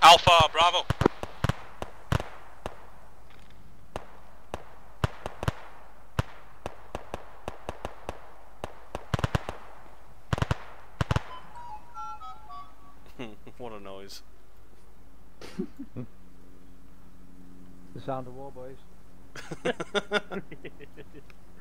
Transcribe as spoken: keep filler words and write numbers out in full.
Alpha, Bravo. What a noise. The sound of war, boys.